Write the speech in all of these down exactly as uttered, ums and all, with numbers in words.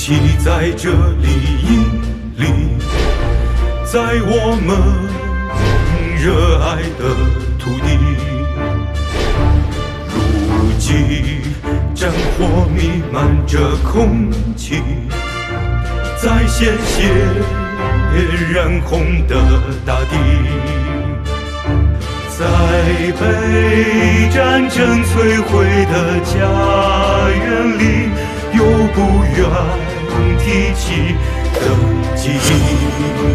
起在这里屹立，在我们热爱的土地。如今战火弥漫着空气，在鲜血染红的大地，在被战争摧毁的家园里，有不愿提起的记忆。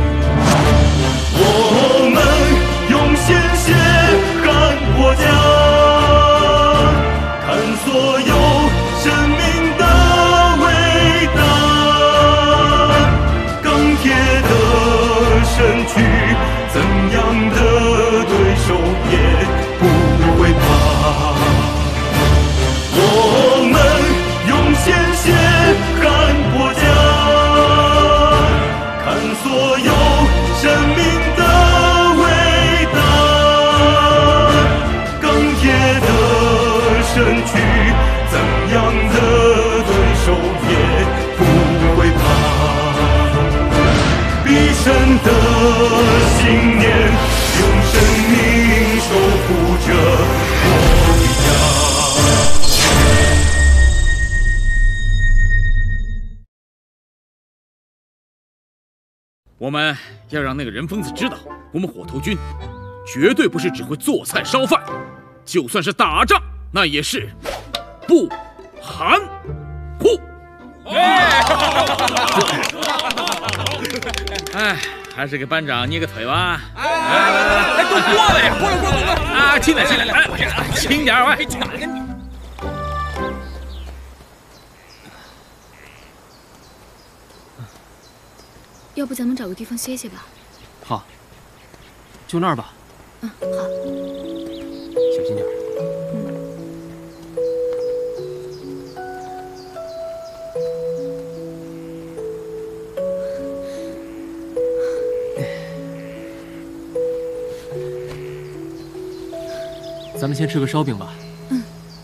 我们用鲜血干国家，看所有生命的伟大，钢铁的身躯，怎样的对手也不会怕。我们用鲜血干国家，看所有生命的伟大，钢铁的身躯，怎样的对手也不会怕。毕生的信念，用生命守护着我的家。 我们要让那个人疯子知道，我们火头军绝对不是只会做菜烧饭，就算是打仗，那也是不含糊。哎，还是给班长捏个腿吧。哎， 哎，都过了呀，过了过了过了。 啊，轻点轻点，哎，轻点喂。 哪个你？ 要不咱们找个地方歇歇吧。 好，就那儿吧。 嗯，好。 小心点。咱们先吃个烧饼吧。 嗯。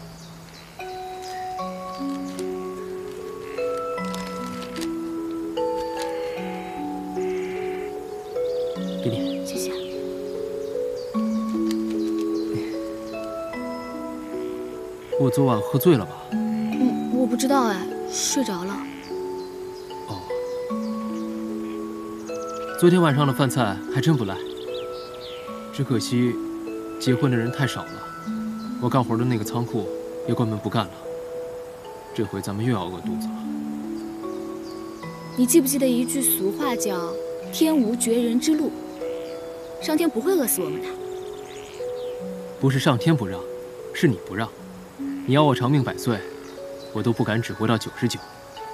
给你。 谢谢。 我昨晚喝醉了吧？ 嗯，我不知道哎，睡着了。 哦。昨天晚上的饭菜还真不赖，只可惜结婚的人太少了。我干活的那个仓库也关门不干了，这回咱们又要饿肚子了。 你记不记得一句俗话叫“天无绝人之路”，上天不会饿死我们的。 不是上天不让，是你不让。你要我长命百岁，我都不敢只活到九十九。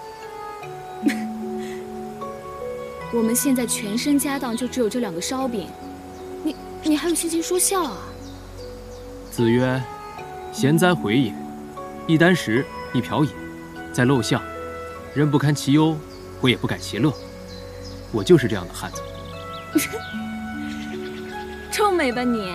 我们现在全身家当就只有这两个烧饼，你你还有心情说笑啊？ 子曰：“贤哉，回也！一箪食，一瓢饮，在陋巷，人不堪其忧，我也不改其乐。”我就是这样的汉子。 臭美吧你！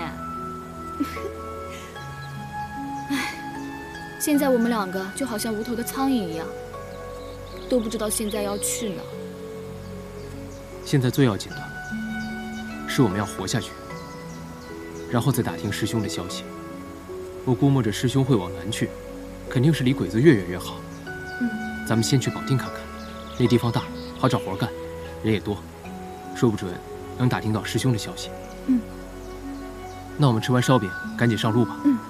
唉，现在我们两个就好像无头的苍蝇一样，都不知道现在要去哪。 现在最要紧的是我们要活下去，然后再打听师兄的消息。我估摸着师兄会往南去，肯定是离鬼子越远越好。 嗯， 咱们先去保定看看，那地方大，好找活干，人也多，说不准能打听到师兄的消息。 嗯， 那我们吃完烧饼，赶紧上路吧。 嗯。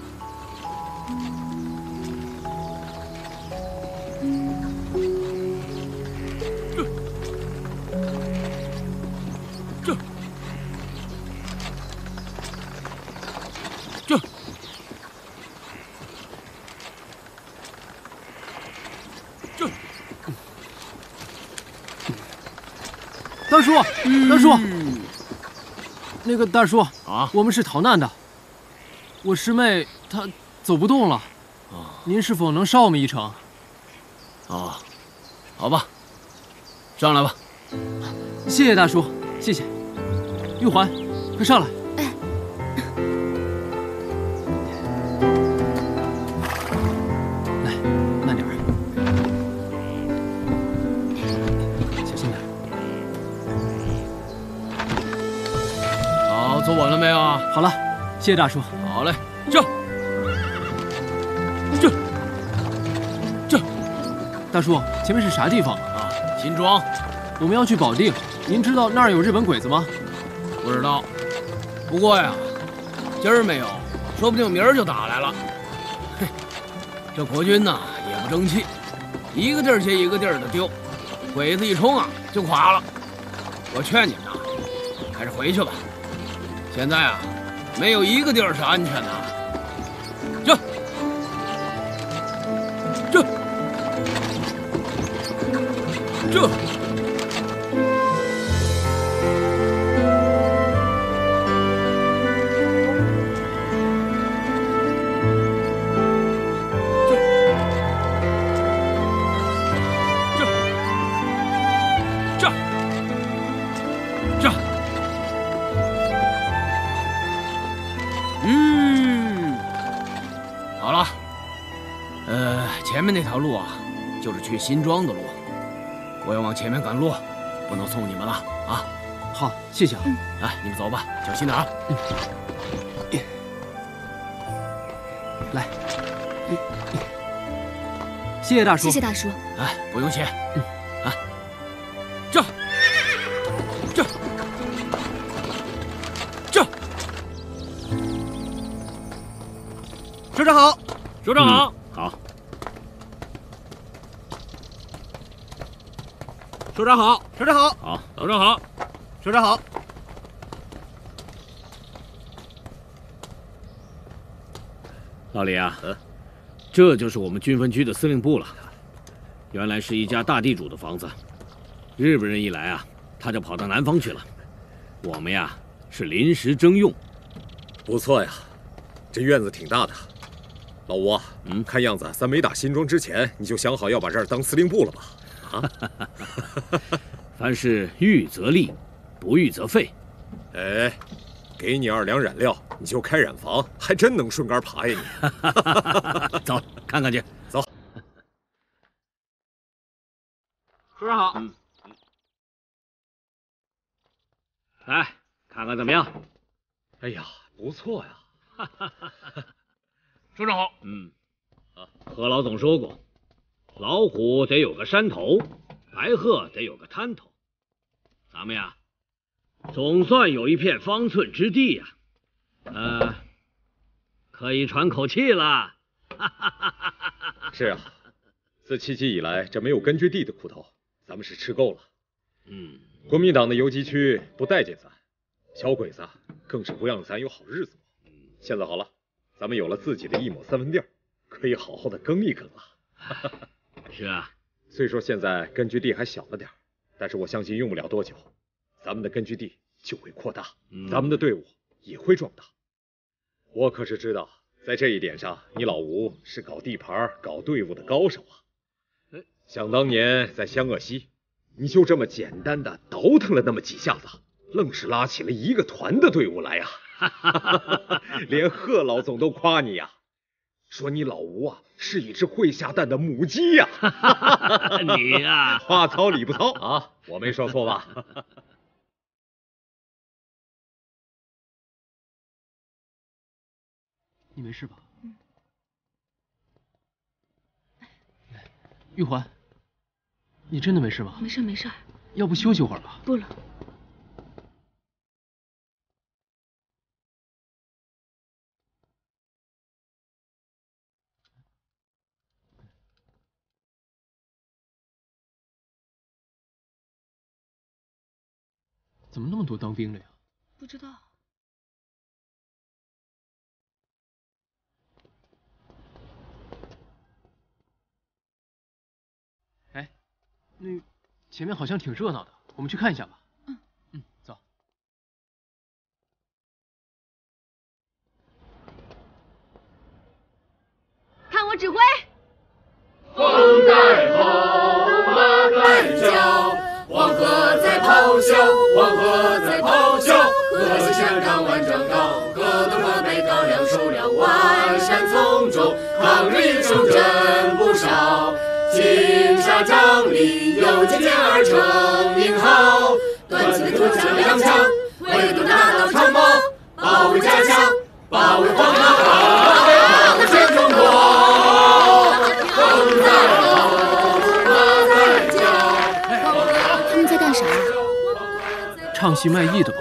大叔，大叔，那个大叔啊， 我们是逃难的。我师妹她走不动了， 啊， 您是否能捎我们一程？ 啊，好吧，上来吧。 谢谢大叔，谢谢。玉环，快上来。 哎， 来，慢点儿。 坐稳了没有啊？ 好了，谢谢大叔。 好嘞，这，这，这， 大叔，前面是啥地方啊？新庄。 我们要去保定，您知道那儿有日本鬼子吗？ 不知道。不过呀，今儿没有，说不定明儿就打来了。嘿，这国军呐也不争气，一个地儿接一个地儿的丢，鬼子一冲啊就垮了。我劝你们呐，还是回去吧。现在啊，没有一个地儿是安全的。这，这，这。前面那条路啊，就是去新庄的路。我要往前面赶路，不能送你们了啊！ 好，谢谢啊。 嗯、 哎，你们走吧，小心点啊。嗯、 来，嗯、谢谢大叔。 谢谢大叔。 哎，不用谢。嗯，啊，这，这，这。 首长好， 首长好。 嗯好，首长好，首长好， 好，首长好， 首长好。 老李啊，呃，这就是我们军分区的司令部了。原来是一家大地主的房子，日本人一来啊，他就跑到南方去了。我们呀是临时征用。 不错呀，这院子挺大的。老吴啊，嗯，看样子咱没打新庄之前，你就想好要把这儿当司令部了吧？啊， 凡事预则立，不预则废。 哎，给你二两染料，你就开染房，还真能顺杆爬呀你！走，看看去。 走。 首长好。 嗯。来，看看怎么样？ 哎呀，不错呀。哈哈哈哈。 首长好。 嗯，啊，何老总说过，老虎得有个山头，白鹤得有个滩头。咱们呀，总算有一片方寸之地呀，呃，可以喘口气了。 是啊，自七七以来，这没有根据地的苦头，咱们是吃够了。 嗯， 国民党的游击区不待见咱，小鬼子更是不让咱有好日子过。现在好了。咱们有了自己的一亩三分地儿，可以好好的耕一耕了。 是啊， 虽说现在根据地还小了点，但是我相信用不了多久，咱们的根据地就会扩大，嗯、咱们的队伍也会壮大。我可是知道，在这一点上，你老吴是搞地盘、搞队伍的高手啊。想当年在湘鄂西，你就这么简单的倒腾了那么几下子，愣是拉起了一个团的队伍来呀、啊。连贺老总都夸你呀，说你老吴啊是一只会下蛋的母鸡呀。 你呀、啊， 话糙理不糙啊，我没说错吧？ 你没事吧？嗯。玉环，你真的没事吧？ 没事没事。 要不休息会儿吧？ 不了。 怎么那么多当兵的呀？ 不知道。 哎，那前面好像挺热闹的，我们去看一下吧。 嗯嗯，走。 看我指挥。 风在吼，马在叫。黄河在咆哮，黄河在咆哮，河西山岗万丈高，河东河北高粱收粮，万山丛中，抗日英雄真不少。金沙江里有金剑儿成名号，端起的土枪两枪，围堵大刀长矛， 保卫黄河好，保卫全中国。风在吼，马在叫。 他们在干啥？ 唱戏卖艺的吧？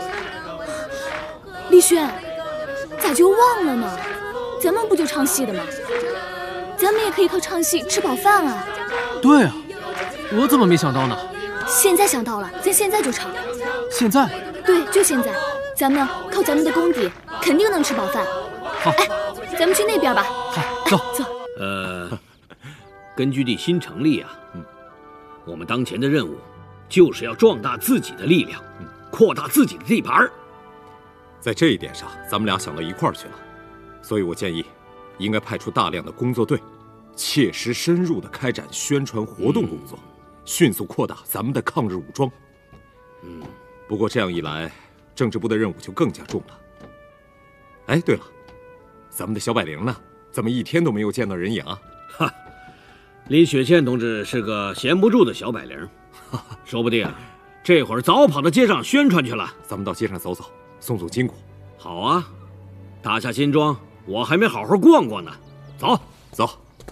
丽轩，咋就忘了呢？咱们不就唱戏的吗？咱们也可以靠唱戏吃饱饭啊。 对啊，我怎么没想到呢？ 现在想到了，咱现在就唱。 现在？ 对，就现在。咱们靠咱们的功底，肯定能吃饱饭。 好， 哎，咱们去那边吧。 好，走走。 呃，根据地新成立啊，嗯，我们当前的任务就是要壮大自己的力量，嗯，扩大自己的地盘。 在这一点上，咱们俩想到一块儿去了，所以我建议，应该派出大量的工作队，切实深入地开展宣传活动工作，嗯、迅速扩大咱们的抗日武装。嗯，不过这样一来，政治部的任务就更加重了。哎，对了，咱们的小百灵呢？怎么一天都没有见到人影啊？ 哈，林雪倩同志是个闲不住的小百灵，说不定啊，这会儿早跑到街上宣传去了。 咱们到街上走走，送送筋骨。 好啊，大夏新庄我还没好好逛逛呢。走走。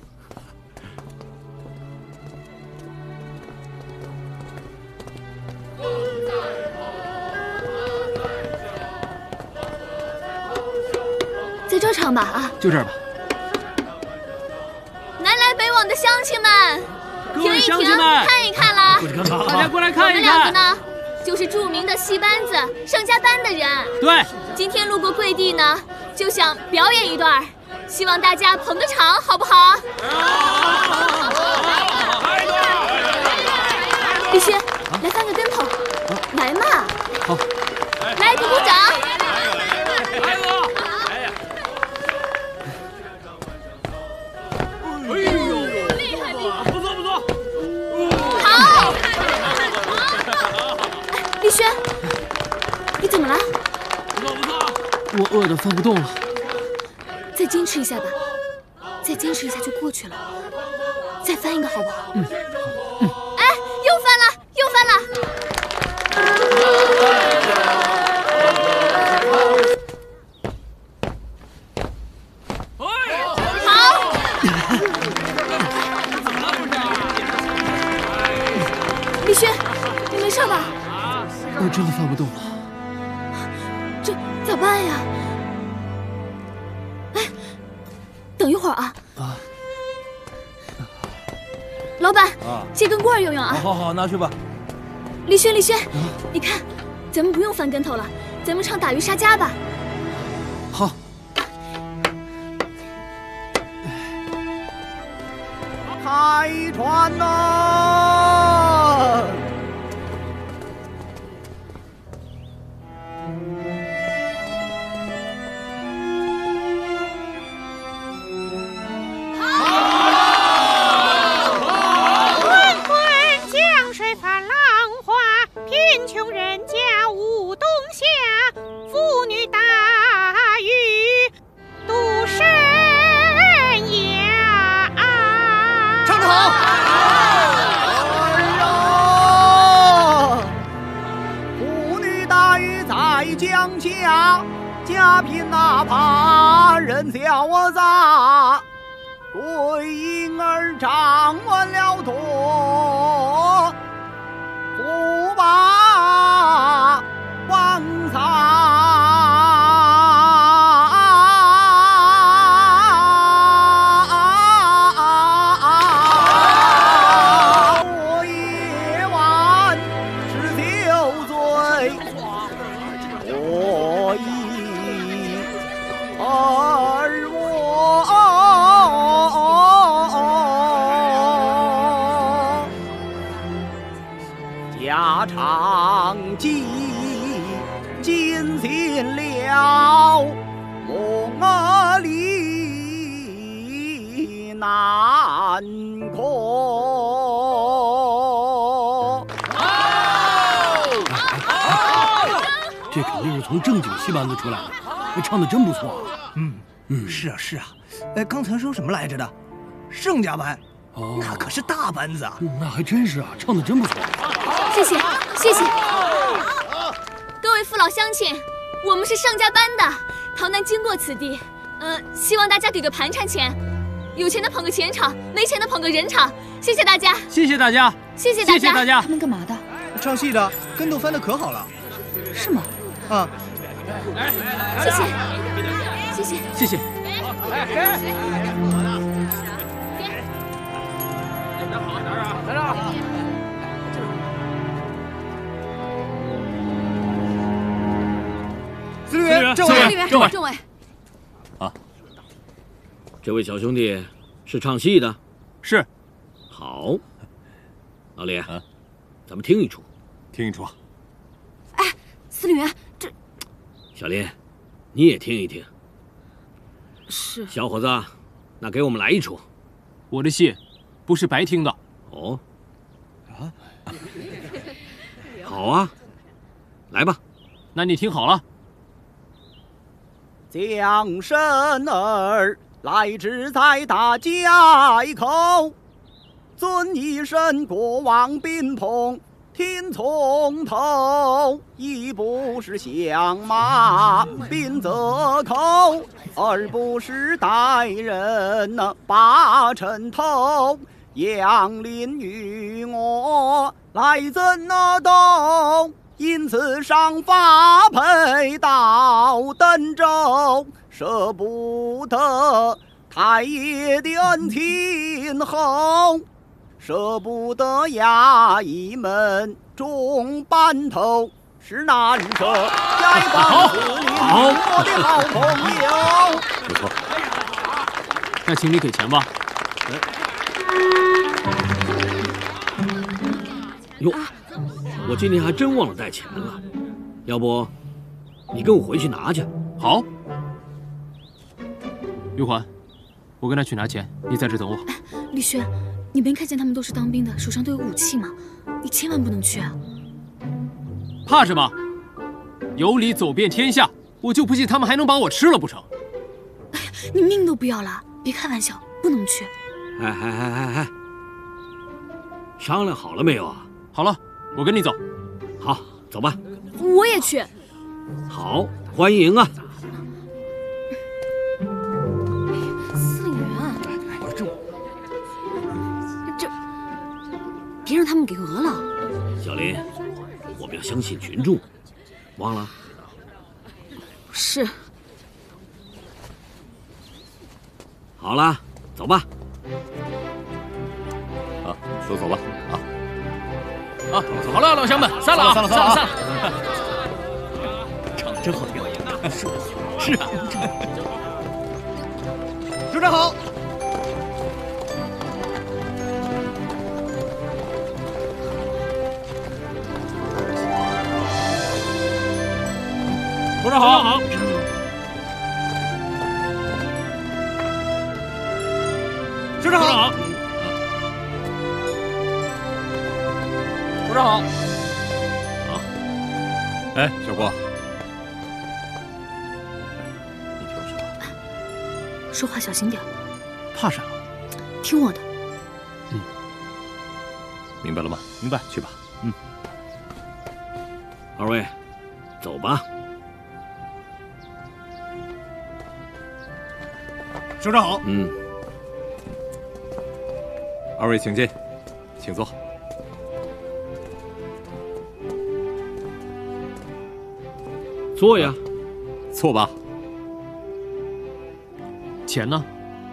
在这唱吧啊！ 就这儿吧。 南来北往的乡亲们， 各停一停，看一看啦！ 大家过来看一看。 我们两个呢，就是著名的戏班子盛家班的人。 对， 今天路过贵地呢，就想表演一段，希望大家捧个场，好不好？李轩，来翻个跟头，来嘛！ 好， 来鼓鼓掌。丽轩，你怎么了？ 不错不错，我饿得翻不动了。 再坚持一下吧，再坚持一下就过去了。再翻一个好不好？ 嗯。 嗯。哎，又翻了，又翻了。好。丽轩，你没事吧？ 我真的翻不动了， 这咋办呀？哎，等一会儿啊！啊，老板，啊，借根棍用用啊！ 好好好，拿去吧。 李轩，李轩，啊，你看，咱们不用翻跟头了，咱们唱打渔杀家吧。 好。 开船呐！家贫哪怕人小我杂，归婴儿长完了托，不把王撒。我夜晚是酒醉，我而我家常记，尽尽了梦里难空。 这肯定是从正经戏班子出来的，这唱的真不错。 嗯嗯，是啊是啊。哎，刚才说什么来着的？盛家班，哦，那可是大班子啊。 嗯，那还真是啊，唱的真不错。 谢谢谢谢，各位父老乡亲，我们是盛家班的， 逃难经过此地，呃，希望大家给个盘缠钱，有钱的捧个钱场，没钱的捧个人场。谢谢大家， 谢谢大家， 谢谢大家， 谢谢大家。 他们干嘛的？ 唱戏的，跟头翻的可好了。 是吗？ 啊， 谢谢，谢谢， 谢谢。 来这儿。 司令员，政委， 司令员， 政委， 政委。 啊，这位小兄弟是唱戏的？ 是。 好，老李，啊，咱们听一出， 听一出。 哎，司令员，这…… 小林，你也听一听。 是。 小伙子，那给我们来一出。 我的戏不是白听的。 哦。啊。好啊，来吧。 那你听好了。 将身儿来至在大街口，尊一声过往宾朋听从头，一不是相马宾则口，二不是带人那把城头，杨林与我来怎那动？因此上发配到登州，舍不得太爷的恩情厚，舍不得衙役们众班头，是难舍该帮司令我的好朋友。 不错，那请你给钱吧。 哟。我今天还真忘了带钱了，要不你跟我回去拿去？ 好。玉环，我跟他去拿钱，你在这等我。 李轩，你没看见他们都是当兵的，手上都有武器吗？你千万不能去啊！ 怕什么？有理走遍天下，我就不信他们还能把我吃了不成？ 哎，你命都不要了，别开玩笑，不能去。 哎哎哎哎哎，商量好了没有啊？ 好了。我跟你走， 好，走吧。 我也去。 好，欢迎啊！ 司令员，这这，别让他们给讹了。 小林，我们要相信群众，忘了？ 是。 好了，走吧。 啊，都走吧，啊。 啊，好了，老乡们，散了啊， 散了，散了， 散了。唱得真好听，是是啊。 首长好。 首长好。好。 首长好。 首长好。 好。哎，小郭，你听我说， 说话小心点。 怕啥？ 听我的。 嗯，明白了吗？ 明白。 去吧。 嗯。 二位，走吧。 首长好。 嗯。 二位请进，请坐。 坐呀， 坐吧。 钱呢？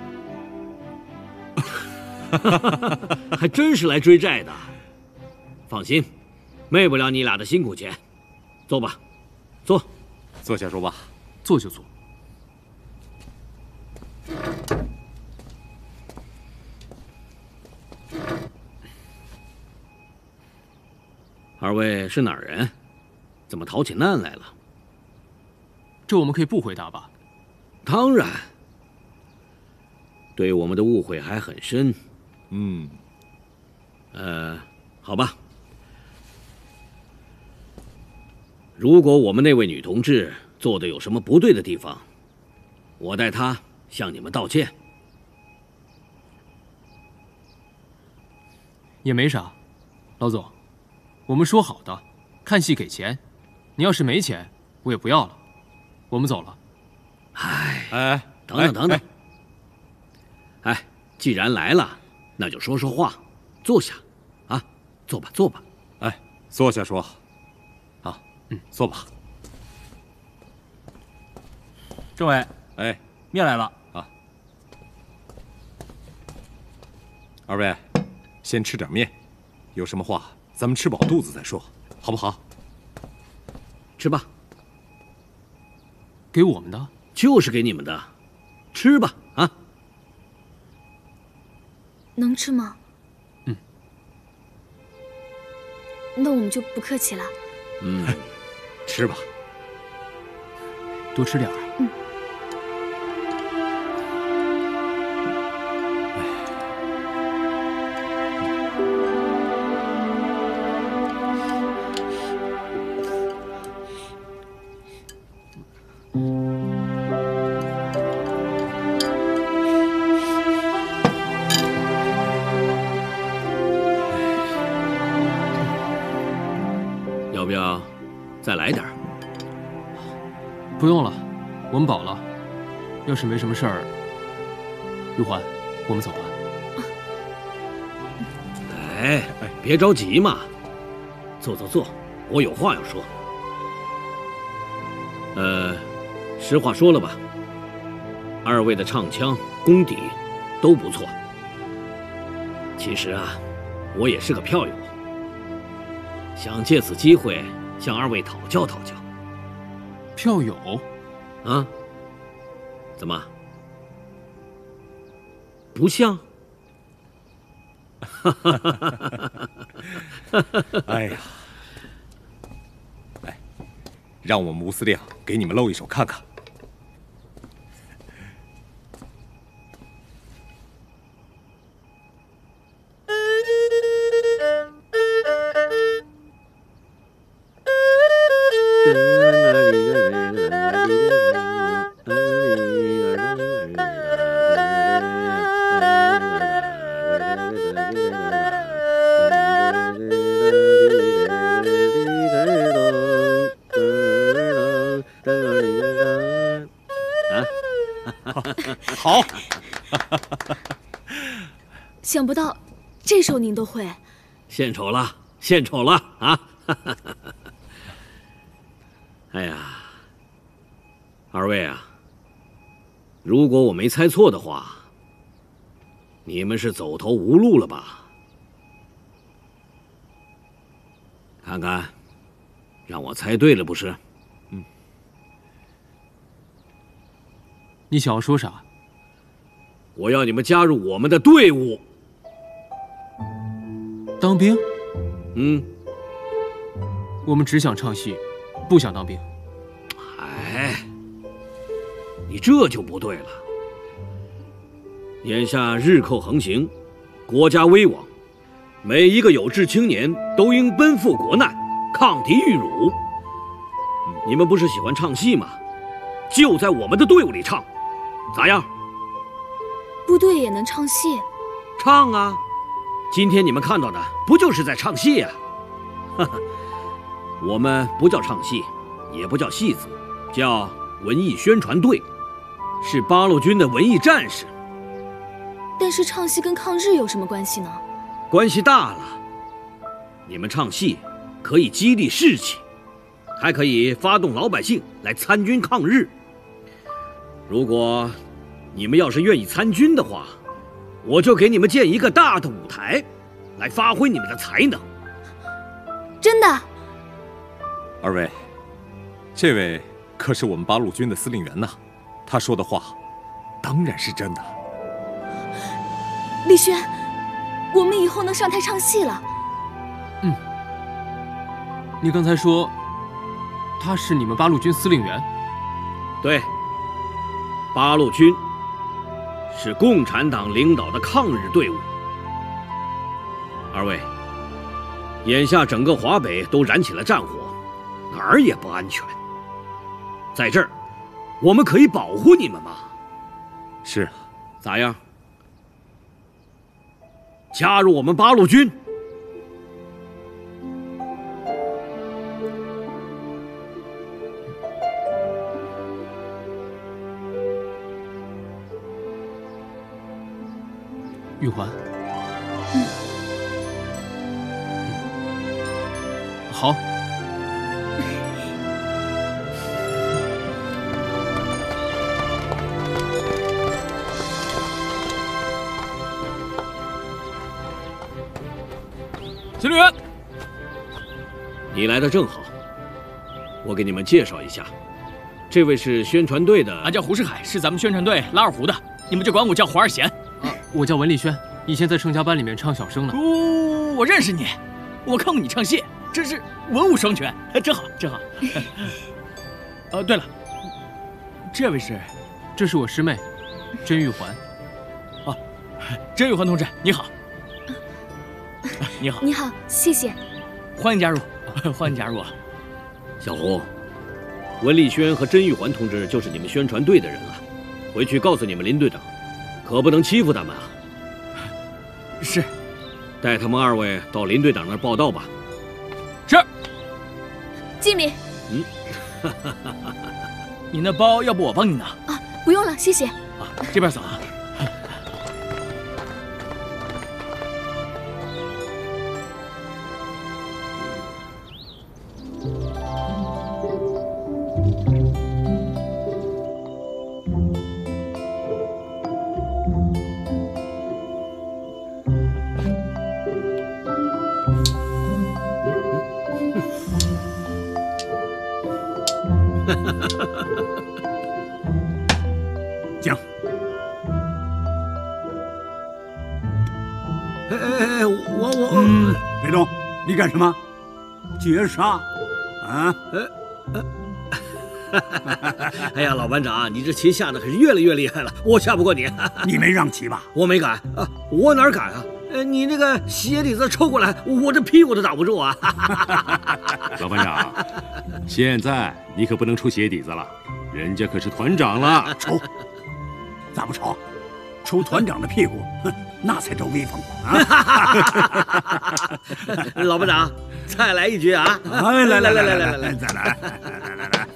还真是来追债的。放心，昧不了你俩的辛苦钱。坐吧，坐。 坐下说吧。 坐就坐。 二位是哪儿人？怎么逃起难来了？ 这我们可以不回答吧？ 当然。对我们的误会还很深。 嗯。 呃，好吧。如果我们那位女同志做的有什么不对的地方，我代她向你们道歉。 也没啥，老总，我们说好的，看戏给钱，你要是没钱，我也不要了。我们走了。 哎哎， 等等等等。哎，既然来了，那就说说话，坐下，啊，坐吧坐吧。 哎，坐下说。啊，嗯，坐吧。 政委， 哎， 面来了啊。二位，先吃点面，有什么话咱们吃饱肚子再说，好不好？ 吃吧。 给我们的？ 就是给你们的，吃吧啊！ 能吃吗？ 嗯。 那我们就不客气了。 嗯， 吃吧， 多吃点儿。 嗯。 要不要再来点儿？ 不用了，我们饱了。要是没什么事儿，玉环，我们走吧。 哎哎，别着急嘛，坐坐坐，我有话要说。呃，实话说了吧，二位的唱腔功底都不错。其实啊，我也是个票友，想借此机会向二位讨教讨教。 票友？ 啊？怎么？不像？ 哎呀，来，让我们吴司令给你们露一手看看。好， 想不到这首您都会， 献丑了，献丑了啊！哎呀，二位啊，如果我没猜错的话，你们是走投无路了吧？看看，让我猜对了不是？ 嗯。你想要说啥？ 我要你们加入我们的队伍。 当兵？ 嗯。 我们只想唱戏，不想当兵。 哎，你这就不对了。眼下日寇横行，国家危亡，每一个有志青年都应奔赴国难，抗敌御辱。你们不是喜欢唱戏吗？就在我们的队伍里唱，咋样？ 部队也能唱戏？ 唱啊！今天你们看到的不就是在唱戏呀？哈哈，我们不叫唱戏，也不叫戏子，叫文艺宣传队，是八路军的文艺战士。 但是唱戏跟抗日有什么关系呢？ 关系大了。你们唱戏可以激励士气，还可以发动老百姓来参军抗日。如果你们要是愿意参军的话，我就给你们建一个大的舞台，来发挥你们的才能。 真的？ 二位，这位可是我们八路军的司令员呐，他说的话当然是真的。 李轩，我们以后能上台唱戏了。 嗯。你刚才说他是你们八路军司令员？ 对，八路军是共产党领导的抗日队伍。二位，眼下整个华北都燃起了战火，哪儿也不安全。在这儿，我们可以保护你们吗？ 是啊。 咋样？加入我们八路军？ 玉环。 嗯。 好。 司令员， 你来的正好，我给你们介绍一下，这位是宣传队的， 俺叫胡世海，是咱们宣传队拉二胡的，你们就管我叫胡二贤。 啊，我叫文丽轩，以前在盛家班里面唱小生呢。 哦，我认识你，我看过你唱戏，真是文武双全，真好，真好。呃，对了，这位是， 这是我师妹，甄玉环。 哦，甄玉环同志，你好。你好， 你好，谢谢， 欢迎加入，欢迎加入。 小胡，文丽轩和甄玉环同志就是你们宣传队的人了，回去告诉你们林队长，可不能欺负他们啊。 是， 带他们二位到林队长那儿报道吧。 是。 经理。 嗯。 你那包要不我帮你拿？ 啊，不用了，谢谢。 啊，这边走啊。 讲。 哎哎哎，我我嗯，别动！你干什么？绝杀！啊？ 呃呃，哎呀，老班长，你这棋下的可是越来越厉害了，我下不过你。 你没让棋吧？ 我没敢啊，我哪敢啊？呃，你那个鞋底子抽过来，我这屁股都挡不住啊！ 老班长，现在你可不能抽鞋底子了，人家可是团长了。 抽？咋不抽？抽团长的屁股，那才叫威风啊！ 老班长，再来一局啊！ 来来来来来来来，再来！来来来！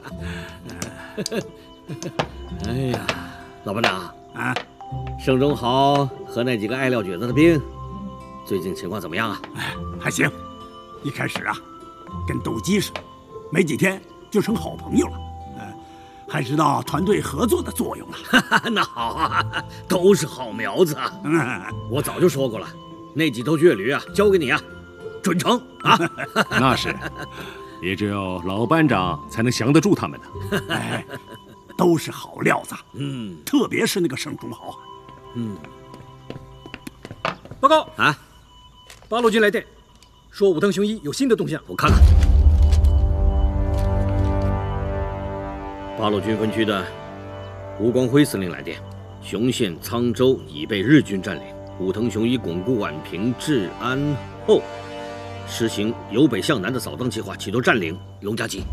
哎呀，老班长啊！ 盛中豪和那几个爱撂蹶子的兵，最近情况怎么样啊？ 哎，还行。一开始啊，跟斗鸡似的，没几天就成好朋友了。嗯，还知道团队合作的作用了。 那好啊，都是好苗子啊。嗯，我早就说过了，那几头倔驴啊，交给你啊，准成啊。 那是，也只有老班长才能降得住他们的。 哎，都是好料子。嗯，特别是那个盛中豪。 嗯， 报告啊， 八路军来电，说武藤雄一有新的动向。 我看看。八路军分区的吴光辉司令来电，雄县沧州已被日军占领，武藤雄一巩固宛平治安后，实行由北向南的扫荡计划，企图占领龙家集。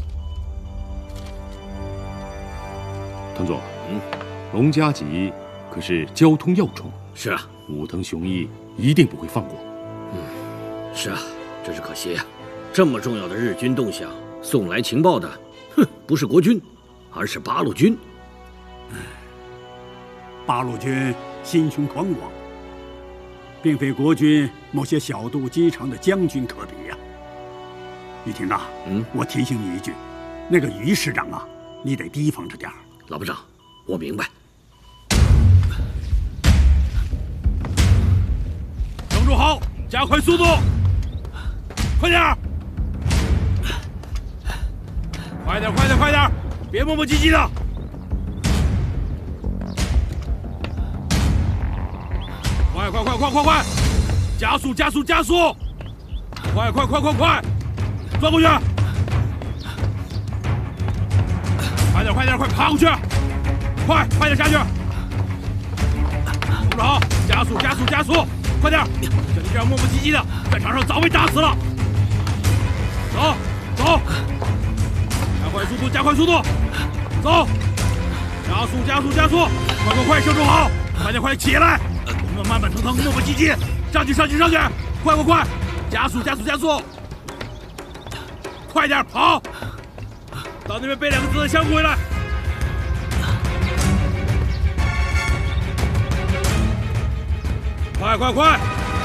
滕总，嗯，龙家集可是交通要冲。 是啊， 武藤雄一一定不会放过。 嗯，是啊，真是可惜啊！这么重要的日军动向，送来情报的，哼，不是国军，而是八路军。 八路军心胸宽广，并非国军某些小肚鸡肠的将军可比呀、啊。玉婷啊，嗯，我提醒你一句，那个于师长啊，你得提防着点儿。 老班长，我明白。 郑中豪，加快速度，快点儿！快点，快点，快点，别磨磨唧唧的。快快快快快快，加速加速加速！快快快快快，钻过去！快点快点快爬过去！快快点下去！董事长，加速加速加速！快点！像你这样磨磨唧唧的，在场上早被打死了。走走！加快速度，加快速度，走！加速，加速，加速！快快快，盛中豪，快点，快点起来！我们慢慢腾腾，磨磨唧唧，上去，上去，上去！快快快，加速，加速，加速！快点跑！到那边背两个子弹箱回来！ 快快快！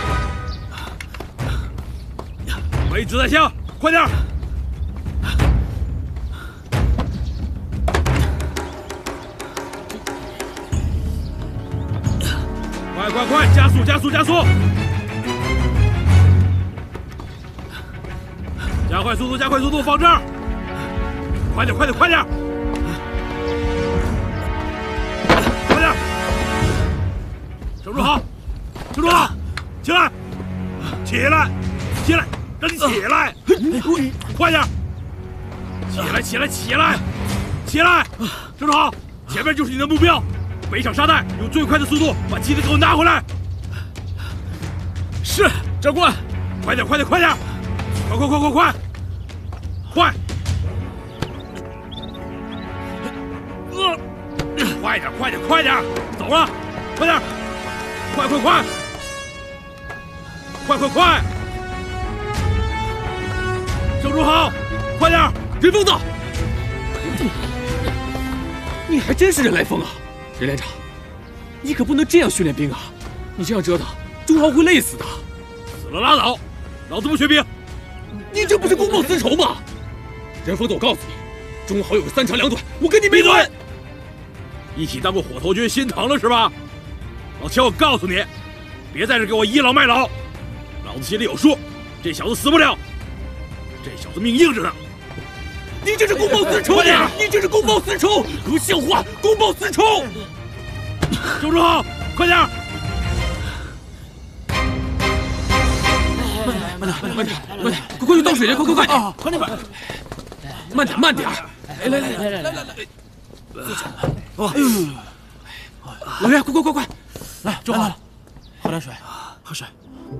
没子弹枪，快点！快快快，加速加速加速！加快速度加快速度，放这儿！快点快点快点！快点！守住好，守住好，起来，起来，起来，让你起来！快点！起来起来起来起来！守住好，前面就是你的目标。背上沙袋，用最快的速度把鸡子给我拿回来。是，长官。快点，快点，快点！快快快快快！快！呃，快点，快点，快点！走了，快点！快快快！快快快！守住好，快点！ 任疯子，你还真是人来疯啊！任连长，你可不能这样训练兵啊！你这样折腾，钟浩会累死的。 死了拉倒，老子不学兵。 你这不是公报私仇吗？任疯子，我告诉你，钟浩有个三长两短，我跟你没完。 一起当过火头军，心疼了是吧？老邱，我告诉你，别在这给我倚老卖老，老子心里有数。这小子死不了，这小子命硬着呢。 你这是公报私仇！你这是公报私仇！不像话！公报私仇！ 守住好，快点！ 慢点，慢点，慢点，慢点！快快去倒水去！快快快！ 啊，快点！ 慢点，慢点！来来来来来来来！哦，老岳，快快快快！来，正好，喝点水，喝水。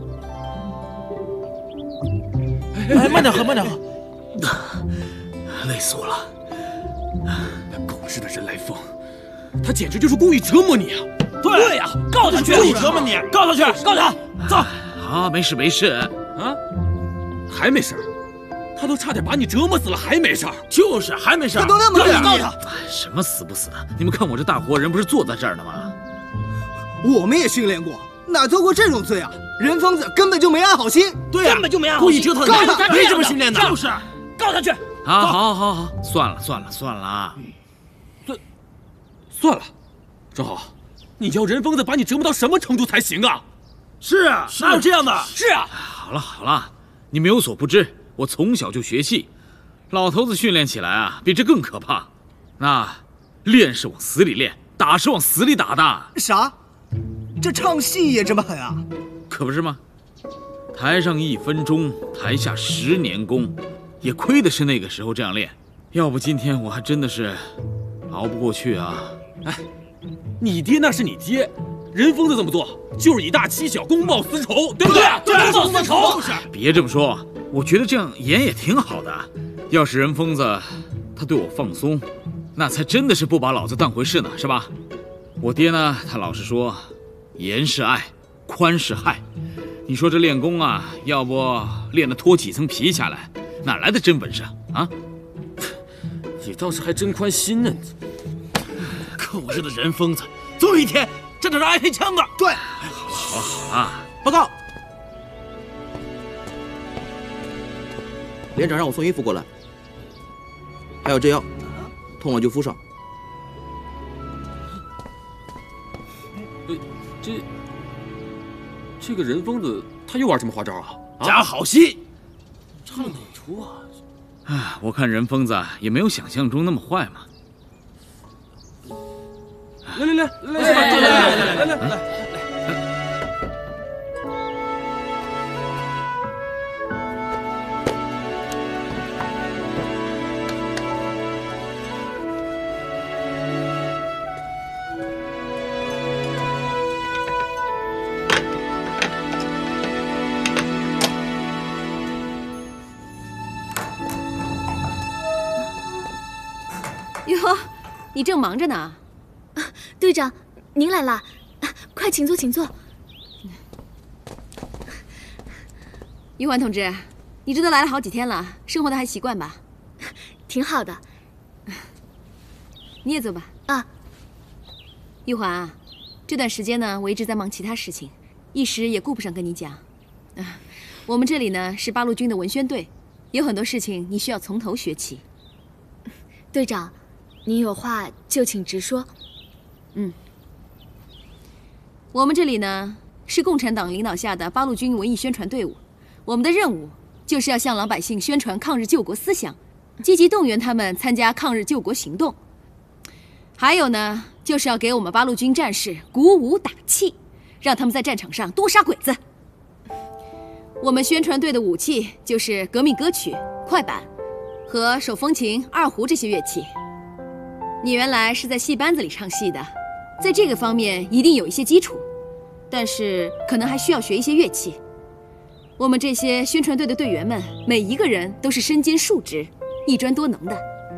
哎，慢点喝，慢点喝。 累死我了！那狗日的人来疯，他简直就是故意折磨你啊！ 对呀，告他去！故意折磨你，告他去，告他！走！ 啊，没事没事啊，还没事？他都差点把你折磨死了，还没事？ 就是还没事。 他都那么对， 告他！ 什么死不死的？你们看我这大活人不是坐在这儿呢吗？ 我们也训练过，哪做过这种罪啊？任疯子根本就没安好心， 对呀，根本就没安好心，故意折腾你， 告他！ 没这么训练的，就是告他去。 好，好，好，好，算了，算了，算了啊！ 算，算了，正好，你要任疯子把你折磨到什么程度才行啊？ 是啊，哪有这样的？ 是啊。 好了，好了，你们有所不知，我从小就学戏，老头子训练起来啊，比这更可怕。那练是往死里练，打是往死里打的。 啥？这唱戏也这么狠啊？ 可不是吗？台上一分钟，台下十年功。也亏的是那个时候这样练，要不今天我还真的是熬不过去啊！ 哎，你爹那是你爹，任疯子这么做就是以大欺小，公报私仇，对不对？ 对，公报私仇。 别这么说，我觉得这样演也挺好的。要是任疯子他对我放松，那才真的是不把老子当回事呢，是吧？我爹呢，他老是说，严是爱，宽是害。你说这练功啊，要不练得脱几层皮下来？哪来的真本事啊？ 你倒是还真宽心呢！ 狗日的人疯子，总有一天真的让挨黑枪的。 对， 好好啊！ 报告，连长让我送衣服过来，还有这药，痛了就敷上。 呃，这这个人疯子他又玩什么花招啊？ 假好戏。 唱哪出啊？ 哎，我看任疯子也没有想象中那么坏嘛。 来来来来来来来来来来！ 哟，你正忙着呢。 啊，队长，您来了，啊，快请坐，请坐。 玉环同志，你这都来了好几天了，生活的还习惯吧？ 挺好的。 你也坐吧。 啊。 玉环啊，这段时间呢，我一直在忙其他事情，一一时也顾不上跟你讲。啊，我们这里呢是八路军的文宣队，有很多事情你需要从头学起。 队长，您有话就请直说。 嗯，我们这里呢是共产党领导下的八路军文艺宣传队伍，我们的任务就是要向老百姓宣传抗日救国思想，积极动员他们参加抗日救国行动。还有呢，就是要给我们八路军战士鼓舞打气，让他们在战场上多杀鬼子。我们宣传队的武器就是革命歌曲、快板和手风琴、二胡这些乐器。你原来是在戏班子里唱戏的，在这个方面一定有一些基础，但是可能还需要学一些乐器。我们这些宣传队的队员们，每一个人都是身兼数职、一专多能的。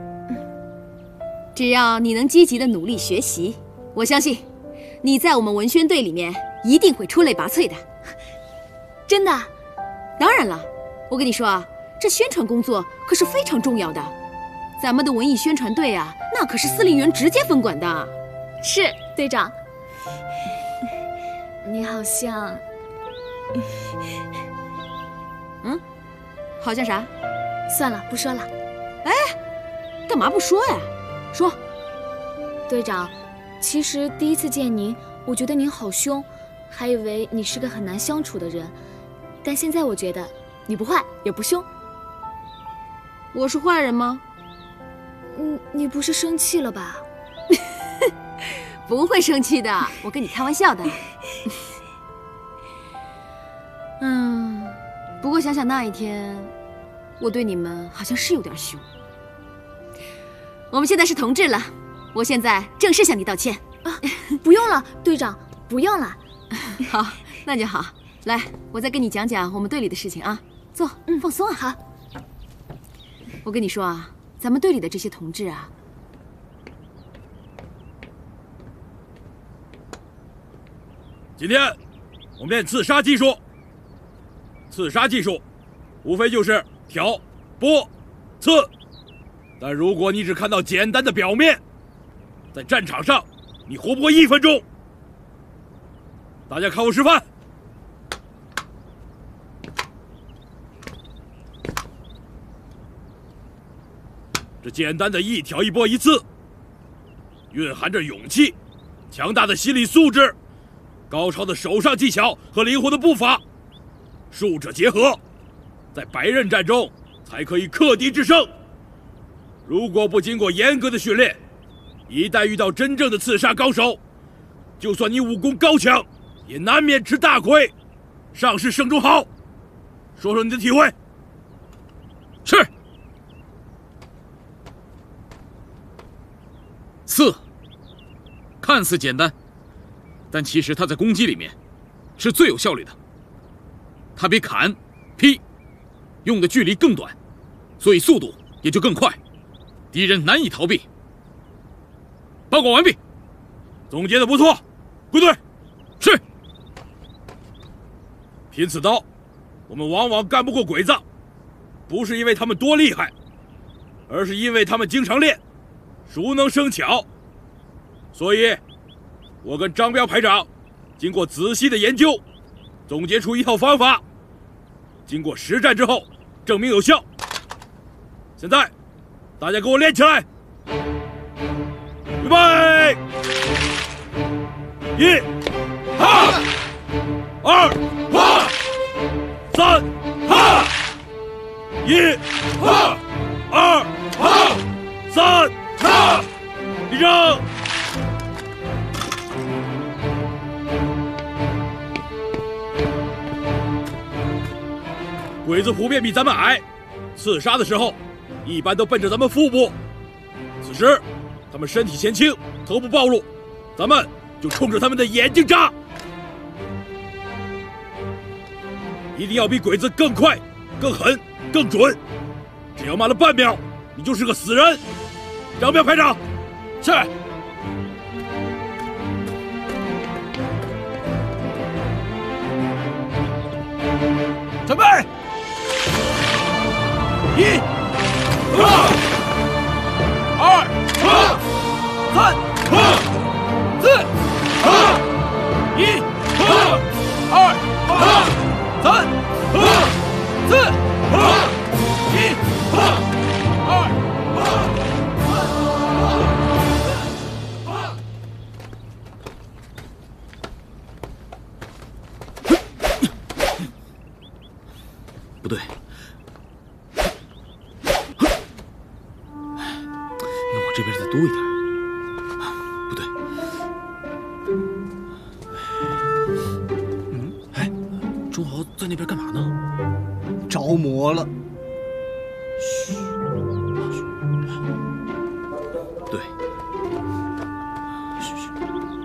只要你能积极的努力学习，我相信你在我们文宣队里面一定会出类拔萃的。 真的？ 当然了，我跟你说啊，这宣传工作可是非常重要的。咱们的文艺宣传队啊，那可是司令员直接分管的。 是，队长。你好像…… 嗯，好像啥？ 算了，不说了。 哎，干嘛不说呀？说， 队长，其实第一次见您，我觉得您好凶，还以为你是个很难相处的人，但现在我觉得你不坏也不凶。 我是坏人吗？ 嗯，你不是生气了吧？ 不会生气的，我跟你开玩笑的。嗯，不过想想那一天，我对你们好像是有点凶。我们现在是同志了，我现在正式向你道歉。 啊，不用了，队长，不用了。 好，那就好。来，我再跟你讲讲我们队里的事情啊。坐，嗯，放松啊。好。我跟你说啊，咱们队里的这些同志啊， 今天我们练刺杀技术。刺杀技术，无非就是挑、拨、刺。但如果你只看到简单的表面，在战场上你活不过一分钟。大家看我示范。这简单的一挑一拨一刺，蕴含着勇气、强大的心理素质、高超的手上技巧和灵活的步伐，术者结合，在白刃战中才可以克敌制胜。如果不经过严格的训练，一旦遇到真正的刺杀高手，就算你武功高强，也难免吃大亏。上士盛忠豪，说说你的体会。 是。刺，看似简单，但其实它在攻击里面是最有效率的。它比砍、劈用的距离更短，所以速度也就更快。敌人难以逃避。报告完毕。 总结的不错，归队。 是。 拼刺刀，我们往往干不过鬼子，不是因为他们多厉害，而是因为他们经常练，熟能生巧。所以，我跟张彪排长经过仔细的研究，总结出一套方法，经过实战之后，证明有效。现在。大家给我练起来！预备，一，哈，二，哈，三，哈，一，哈，二，哈，三，哈，立正。鬼子普遍比咱们矮，刺杀的时候一般都奔着咱们腹部，此时他们身体前倾，头部暴露，咱们就冲着他们的眼睛扎，一定要比鬼子更快、更狠、更准。只要慢了半秒，你就是个死人。张彪排长，是。准备，一。二，二，三，四，一，二， 这边再多一点。不对， 嗯，哎，钟豪在那边干嘛呢？ 着魔了。 嘘， 对。 嘘嘘。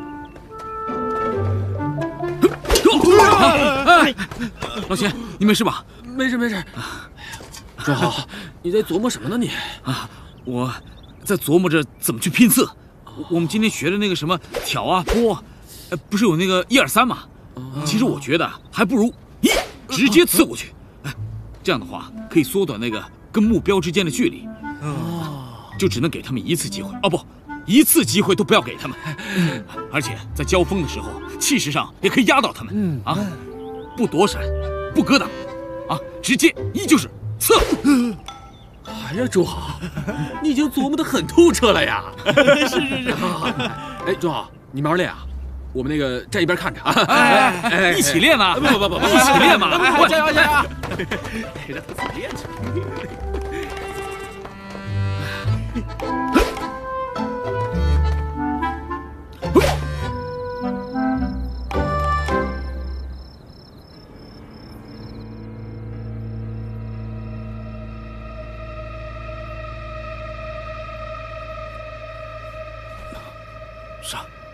哎，老钱，你没事吧？ 没事没事。钟豪，你在琢磨什么呢你？ 啊，我在琢磨着怎么去拼刺。我们今天学的那个什么挑啊拨，呃，不是有那个一二三吗？其实我觉得还不如一直接刺过去。哎，这样的话可以缩短那个跟目标之间的距离。哦，就只能给他们一次机会。哦不，一次机会都不要给他们。而且在交锋的时候，气势上也可以压倒他们。嗯啊，不躲闪，不格挡，啊，直接一就是刺。 哎呀，钟豪，你已经琢磨得很透彻了呀！ 是是是。 哎，钟豪，你慢慢练啊，我们那个站一边看着啊。 哎哎，一起练啊！ 不不不不， 一起练嘛！ 快加油加油！ 让他自己练去。 上。